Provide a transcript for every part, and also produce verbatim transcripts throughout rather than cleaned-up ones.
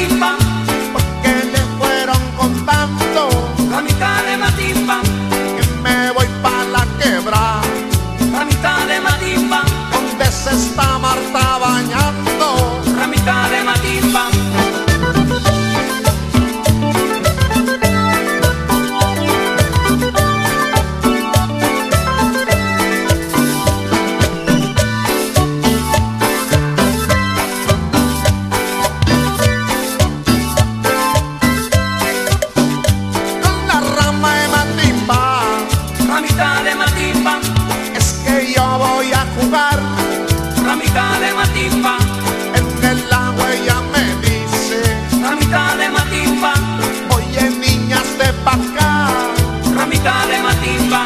matimba, porque le fueron contando, Ramita de matimba, que me voy pa' la quebrada, Ramita de matimba, donde se está Marta bañando, Ramita de matimba. Ramita de matimba, en el agua ella me dice, Ramita de matimba, oye niñas de pa' acá, Ramita de matimba.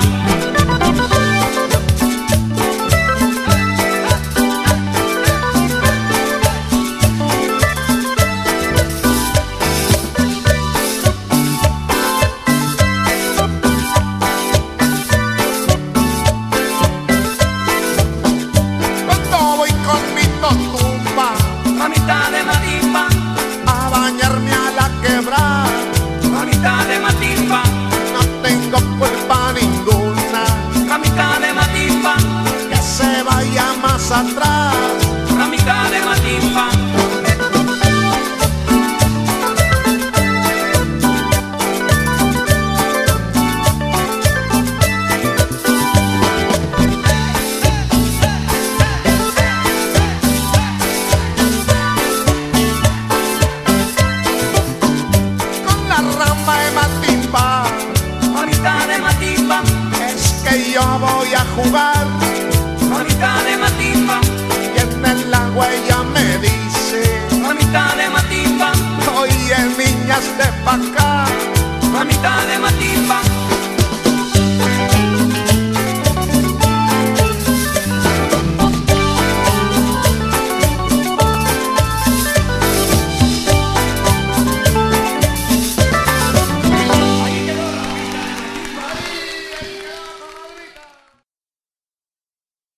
Ramita de matimba, a bañarme a la quebrada, Ramita de matimba, no tengo culpa ninguna, Ramita de matimba, que se vaya más atrás, Ramita de matimba. Es que yo voy a jugar, Ramita de matimba, y en el agua ella me dice, Ramita de matimba, oye niñas de pa' acá, Ramita de matimba.